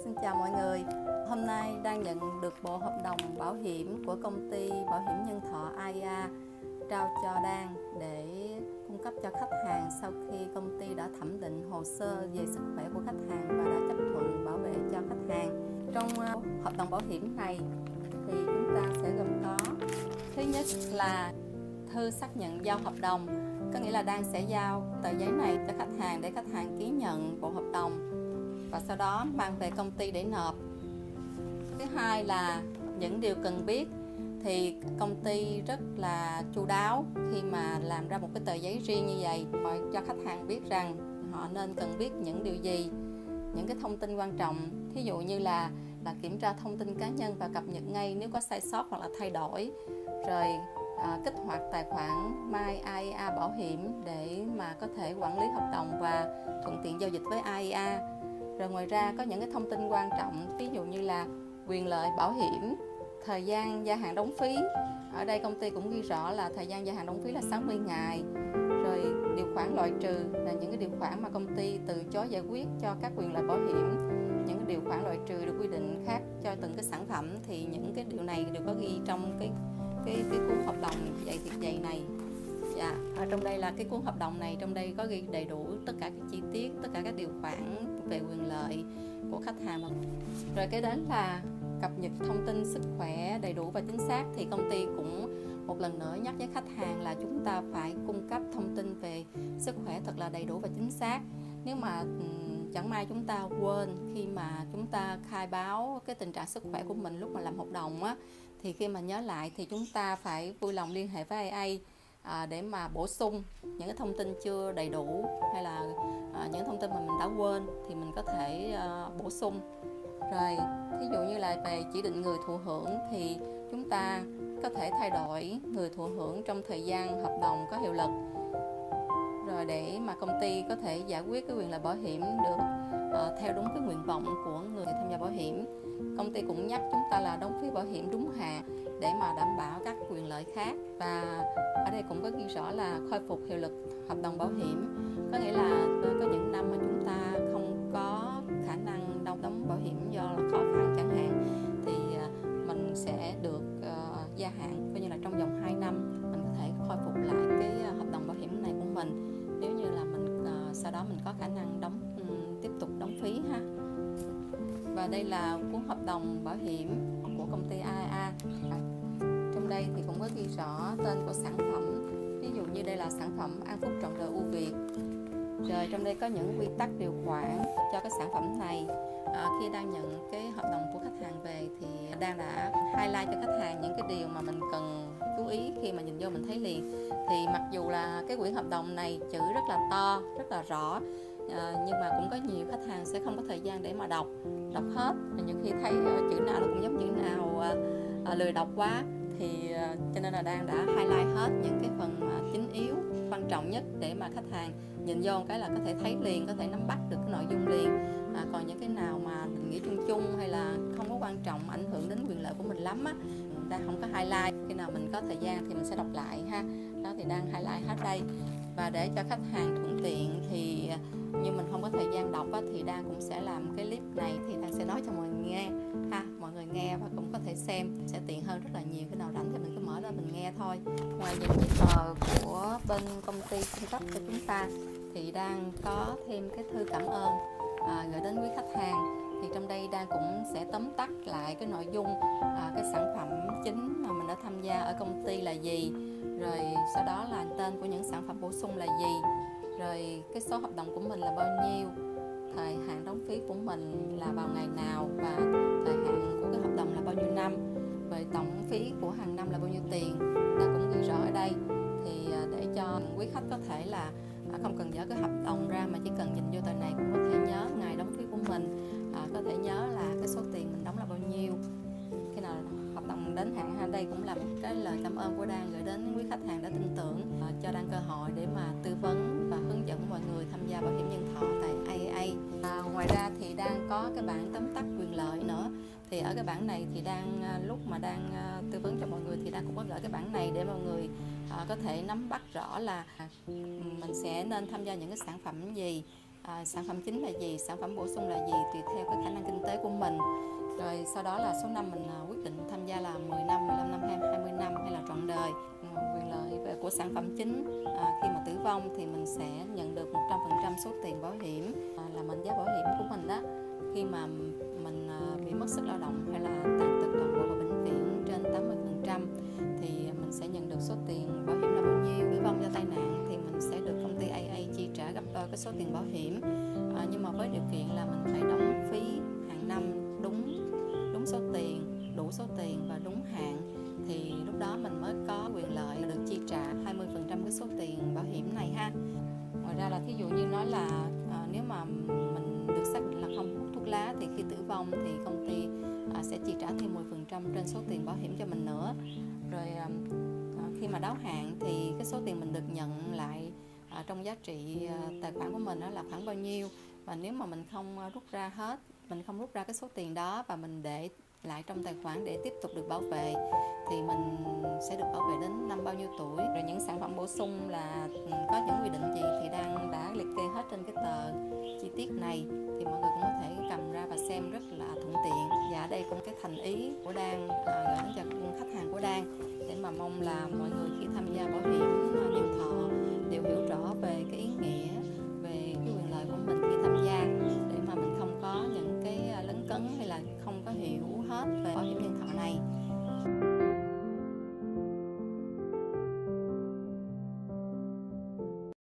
Xin chào mọi người. Hôm nay đang nhận được bộ hợp đồng bảo hiểm của công ty bảo hiểm nhân thọ AIA trao cho Đan để cung cấp cho khách hàng sau khi công ty đã thẩm định hồ sơ về sức khỏe của khách hàng và đã chấp thuận bảo vệ cho khách hàng. Trong hợp đồng bảo hiểm này thì chúng ta sẽ gồm có: thứ nhất là thư xác nhận giao hợp đồng, có nghĩa là Đan sẽ giao tờ giấy này cho khách hàng để khách hàng ký nhận bộ hợp đồng và sau đó mang về công ty để nộp. Thứ hai là những điều cần biết, thì công ty rất là chu đáo khi mà làm ra một cái tờ giấy riêng như vậy cho khách hàng biết rằng họ nên cần biết những điều gì, những cái thông tin quan trọng, thí dụ như là kiểm tra thông tin cá nhân và cập nhật ngay nếu có sai sót hoặc là thay đổi, rồi kích hoạt tài khoản My AIA Bảo hiểm để mà có thể quản lý hợp đồng và thuận tiện giao dịch với AIA. Rồi ngoài ra có những cái thông tin quan trọng, ví dụ như là quyền lợi bảo hiểm, thời gian gia hạn đóng phí. Ở đây công ty cũng ghi rõ là thời gian gia hạn đóng phí là 60 ngày. Rồi điều khoản loại trừ là những cái điều khoản mà công ty từ chối giải quyết cho các quyền lợi bảo hiểm. Những cái điều khoản loại trừ được quy định khác cho từng cái sản phẩm, thì những cái điều này đều có ghi trong cái cuốn hợp đồng dày thiệt dày này. Dạ, ở trong đây là cái cuốn hợp đồng này, trong đây có ghi đầy đủ tất cả các chi tiết, tất cả các điều khoản về quyền lợi của khách hàng. Rồi cái đến là cập nhật thông tin sức khỏe đầy đủ và chính xác, thì công ty cũng một lần nữa nhắc với khách hàng là chúng ta phải cung cấp thông tin về sức khỏe thật là đầy đủ và chính xác. Nếu mà chẳng may chúng ta quên khi mà chúng ta khai báo cái tình trạng sức khỏe của mình lúc mà làm hợp đồng á, thì khi mà nhớ lại thì chúng ta phải vui lòng liên hệ với AIA để mà bổ sung những cái thông tin chưa đầy đủ, hay là những thông tin mà mình đã quên thì mình có thể bổ sung. Rồi thí dụ như là về chỉ định người thụ hưởng thì chúng ta có thể thay đổi người thụ hưởng trong thời gian hợp đồng có hiệu lực, rồi để mà công ty có thể giải quyết cái quyền lợi bảo hiểm được theo đúng cái nguyện vọng của người tham gia bảo hiểm. Công ty cũng nhắc chúng ta là đóng phí bảo hiểm đúng hạn để mà đảm bảo các quyền lợi khác. Và ở đây cũng có ghi rõ là khôi phục hiệu lực hợp đồng bảo hiểm, có nghĩa là có những năm mà chúng ta không có khả năng đóng bảo hiểm do là khó khăn chẳng hạn, thì mình sẽ được gia hạn, coi như là trong vòng 2 năm mình có thể khôi phục lại cái hợp đồng bảo hiểm này của mình, nếu như là mình sau đó mình có khả năng tiếp tục đóng phí ha. Và đây là cuốn hợp đồng bảo hiểm của công ty AIA. Trong đây thì cũng có ghi rõ tên của sản phẩm, ví dụ như đây là sản phẩm An Phúc Trọn Đời Ưu Việt. Rồi trong đây có những quy tắc điều khoản cho cái sản phẩm này. Khi đang nhận cái hợp đồng của khách hàng về thì Đan đã highlight cho khách hàng những cái điều mà mình cần chú ý, khi mà nhìn vô mình thấy liền. Thì mặc dù là cái quyển hợp đồng này chữ rất là to, rất là rõ, nhưng mà cũng có nhiều khách hàng sẽ không có thời gian để mà đọc hết. Nhiều khi thấy chữ nào nó cũng giống chữ nào, lười đọc quá, thì cho nên là Đan đã highlight hết những cái phần mà chính yếu, quan trọng nhất để mà khách hàng nhìn vô cái là có thể thấy liền, có thể nắm bắt được cái nội dung liền. Còn những cái nào mà mình nghĩ chung chung hay là không có quan trọng, ảnh hưởng đến quyền lợi của mình lắm á, Đan không có highlight. Khi nào mình có thời gian thì mình sẽ đọc lại ha. Đó thì Đan highlight hết đây. Và để cho khách hàng thuận tiện thì như mình không có thời gian đọc á, thì Đan cũng sẽ làm cái clip này, thì Đan sẽ nói cho mọi người nghe ha. Mọi người nghe và cũng có thể xem, sẽ tiện hơn rất là nhiều. Khi nào rảnh thì mình cứ mở ra mình nghe thôi. Ngoài những giấy tờ của bên công ty cung cấp cho chúng ta thì Đan có thêm cái thư cảm ơn gửi đến quý khách hàng. Thì trong đây Đan cũng sẽ tóm tắt lại cái nội dung cái sản phẩm chính mà mình đã tham gia ở công ty là gì, rồi sau đó là tên của những sản phẩm bổ sung là gì, rồi cái số hợp đồng của mình là bao nhiêu, thời hạn đóng phí của mình là vào ngày nào, và thời hạn của cái hợp đồng là bao nhiêu năm, rồi tổng phí của hàng năm là bao nhiêu tiền. Đan cũng ghi rõ ở đây, thì để cho quý khách có thể là không cần dở cái hợp đồng ra, mà chỉ cần nhìn vô tờ này cũng có thể nhớ ngày đóng phí của mình, có thể nhớ là cái số tiền mình đóng là bao nhiêu khi nào hợp đồng đến hạn ha. Đây cũng là một cái lời cảm ơn của Đan gửi đến quý khách hàng đã tin tưởng cho Đan cơ hội để mà tư vấn và hướng dẫn mọi người tham gia bảo hiểm nhân thọ tại AIA. Ngoài ra thì Đan có cái bảng tóm tắt quyền lợi nữa. Thì ở cái bảng này thì lúc mà Đan tư vấn cho mọi người thì Đan cũng có gửi cái bảng này để mọi người có thể nắm bắt rõ là mình sẽ nên tham gia những cái sản phẩm gì, sản phẩm chính là gì, sản phẩm bổ sung là gì, tùy theo cái khả năng kinh tế của mình. Rồi sau đó là số năm mình quyết định tham gia là 10 năm, 15 năm, 20 năm hay là trọn đời. Quyền lợi của sản phẩm chính, khi mà tử vong thì mình sẽ nhận được 100% số tiền bảo hiểm là mệnh giá bảo hiểm của mình đó. Khi mà mình bị mất sức lao động hay là tàn tật toàn bộ vào bệnh viện trên 80% thì mình sẽ nhận được số tiền bảo hiểm là bao nhiêu. Tử vong do tai nạn thì mình sẽ được công ty AA chi trả gấp đôi cái số tiền bảo hiểm, nhưng mà với điều kiện là mình phải đóng phí hàng năm đúng số tiền, đủ số tiền và đúng hạn, thì lúc đó mình mới có quyền lợi được chi trả 20% cái số tiền bảo hiểm này ha. Ngoài ra là thí dụ như nói là nếu mà mình được xác định là không hút thuốc lá thì khi tử vong thì công ty sẽ chi trả thêm 10% trên số tiền bảo hiểm cho mình nữa. Rồi khi mà đáo hạn thì cái số tiền mình được nhận lại trong giá trị tài khoản của mình đó là khoảng bao nhiêu, và nếu mà mình không rút ra hết, mình không rút ra cái số tiền đó và mình để lại trong tài khoản để tiếp tục được bảo vệ thì mình sẽ được bảo vệ đến năm bao nhiêu tuổi. Rồi những sản phẩm bổ sung là có những quy định gì thì Đan đã liệt kê hết trên cái tờ chi tiết này, thì mọi người cũng có thể cầm ra và xem rất là thuận tiện. Và đây cũng cái thành ý của Đan gửi đến cho khách hàng của Đan, để mà mong là mọi người khi tham gia bảo hiểm nhân thọ đều hiểu rõ về cái ý nghĩa, về cái quyền lợi của mình khi tham gia, để mà mình không có những cái lấn cấn hay là không có hiểu hết về bảo hiểm nhân thọ này.